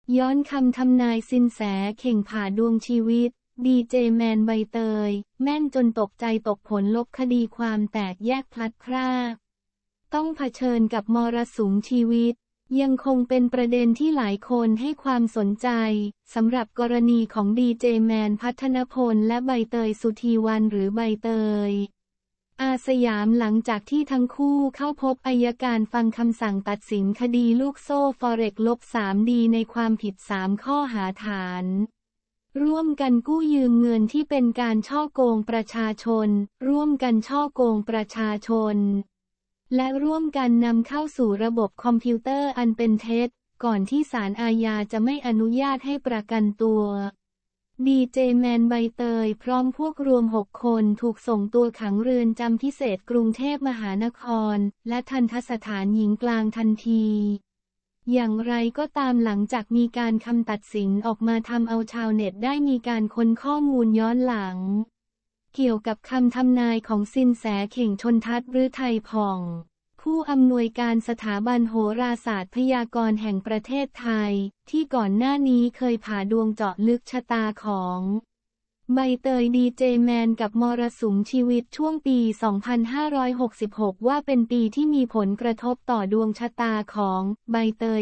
ย้อนคำทำนายสินแสเข่งผ่าดวงชีวิตดีเจแมนใบเตยแม่นจนตกใจตกผลลบคดีความแตกแยกพลัดพรากต้องเผชิญกับมรสุมชีวิตยังคงเป็นประเด็นที่หลายคนให้ความสนใจสำหรับกรณีของดีเจแมนพัฒนพลและใบเตยสุธีวรรณหรือใบเตยอาสยามหลังจากที่ทั้งคู่เข้าพบอัยการฟังคำสั่งตัดสินคดีลูกโซ่ฟอเร็ก-3 ดีในความผิด3ข้อหาฐานร่วมกันกู้ยืมเงินที่เป็นการฉ้อโกงประชาชนร่วมกันฉ้อโกงประชาชนและร่วมกันนำเข้าสู่ระบบคอมพิวเตอร์อันเป็นเท็จก่อนที่ศาลอาญาจะไม่อนุญาตให้ประกันตัวดีเจแมนใบเตยพร้อมพวกรวม6 คนถูกส่งตัวขังเรือนจำพิเศษกรุงเทพมหานครและทัณฑสถานหญิงกลางทันทีอย่างไรก็ตามหลังจากมีการคำตัดสินออกมาทำเอาชาวเน็ตได้มีการค้นข้อมูลย้อนหลังเกี่ยวกับคำทำนายของสินแสเข่งชนทัศน์ฤทัยผ่องผู้อำนวยการสถาบันโหราศาสตร์พยากรณ์แห่งประเทศไทยที่ก่อนหน้านี้เคยผ่าดวงเจาะลึกชะตาของใบเตยดีเจแมนกับมรสุมชีวิตช่วงปี 2566 ว่าเป็นปีที่มีผลกระทบต่อดวงชะตาของใบเตย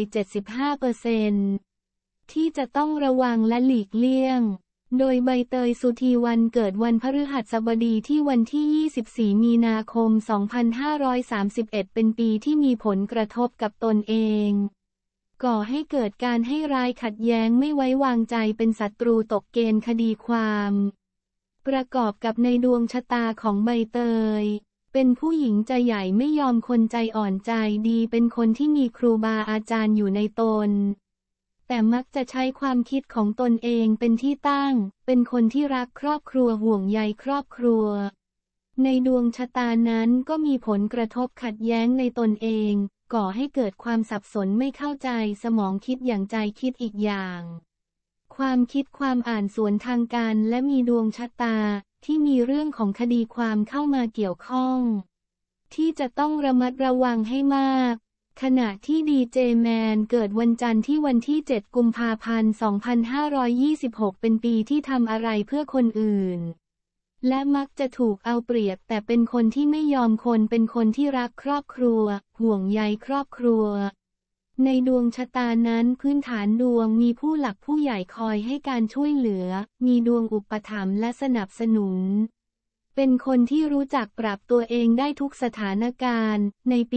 75% ที่จะต้องระวังและหลีกเลี่ยงโดยใบเตยสุธีวรรณเกิดวันพฤหัสบดีที่วันที่ 24 มีนาคม 2531 เป็นปีที่มีผลกระทบกับตนเองก่อให้เกิดการให้ร้ายขัดแย้งไม่ไว้วางใจเป็นศัตรูตกเกณฑ์คดีความประกอบกับในดวงชะตาของใบเตยเป็นผู้หญิงใจใหญ่ไม่ยอมคนใจอ่อนใจดีเป็นคนที่มีครูบาอาจารย์อยู่ในตนแต่มักจะใช้ความคิดของตนเองเป็นที่ตั้งเป็นคนที่รักครอบครัวห่วงใยครอบครัวในดวงชะตานั้นก็มีผลกระทบขัดแย้งในตนเองก่อให้เกิดความสับสนไม่เข้าใจสมองคิดอย่างใจคิดอีกอย่างความคิดความอ่านสวนทางกันและมีดวงชะตาที่มีเรื่องของคดีความเข้ามาเกี่ยวข้องที่จะต้องระมัดระวังให้มากขณะที่ดีเจแมนเกิดวันจันทร์ที่วันที่ 7 กุมภาพันธ์ 2526 เป็นปีที่ทำอะไรเพื่อคนอื่นและมักจะถูกเอาเปรียบแต่เป็นคนที่ไม่ยอมคนเป็นคนที่รักครอบครัวห่วงใยครอบครัวในดวงชะตานั้นพื้นฐานดวงมีผู้หลักผู้ใหญ่คอยให้การช่วยเหลือมีดวงอุปถัมภ์และสนับสนุนเป็นคนที่รู้จักปรับตัวเองได้ทุกสถานการณ์ในปี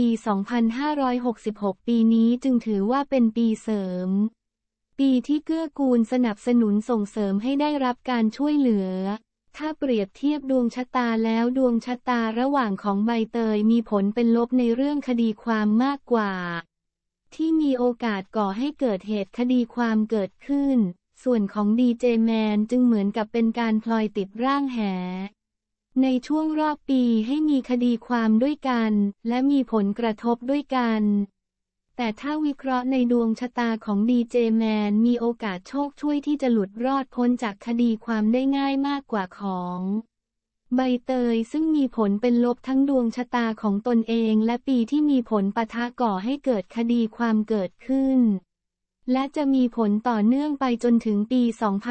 2566 ปีนี้จึงถือว่าเป็นปีเสริมปีที่เกื้อกูลสนับสนุนส่งเสริมให้ได้รับการช่วยเหลือถ้าเปรียบเทียบดวงชะตาแล้วดวงชะตาระหว่างของใบเตยมีผลเป็นลบในเรื่องคดีความมากกว่าที่มีโอกาสก่อให้เกิดเหตุคดีความเกิดขึ้นส่วนของดีเจแมนจึงเหมือนกับเป็นการพลอยติดร่างแหในช่วงรอบปีให้มีคดีความด้วยกันและมีผลกระทบด้วยกันแต่ถ้าวิเคราะห์ในดวงชะตาของดีเจแมนมีโอกาสโชคช่วยที่จะหลุดรอดพ้นจากคดีความได้ง่ายมากกว่าของใบเตยซึ่งมีผลเป็นลบทั้งดวงชะตาของตนเองและปีที่มีผลปะทะก่อให้เกิดคดีความเกิดขึ้นและจะมีผลต่อเนื่องไปจนถึงปี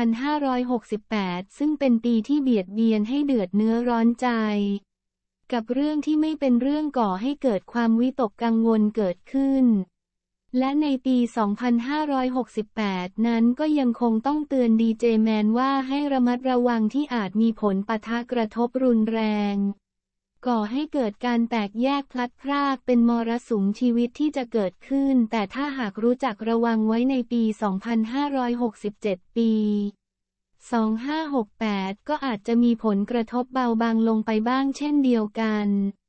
2568 ซึ่งเป็นปีที่เบียดเบียนให้เดือดเนื้อร้อนใจกับเรื่องที่ไม่เป็นเรื่องก่อให้เกิดความวิตกกังวลเกิดขึ้นและในปี 2568 นั้นก็ยังคงต้องเตือนดีเจแมนว่าให้ระมัดระวังที่อาจมีผลปะทะกระทบรุนแรงก่อให้เกิดการแตกแยกพลัดพรากเป็นมรสุมชีวิตที่จะเกิดขึ้นแต่ถ้าหากรู้จักระวังไว้ในปี 2567 ปี 2568 ก็อาจจะมีผลกระทบเบาบางลงไปบ้างเช่นเดียวกัน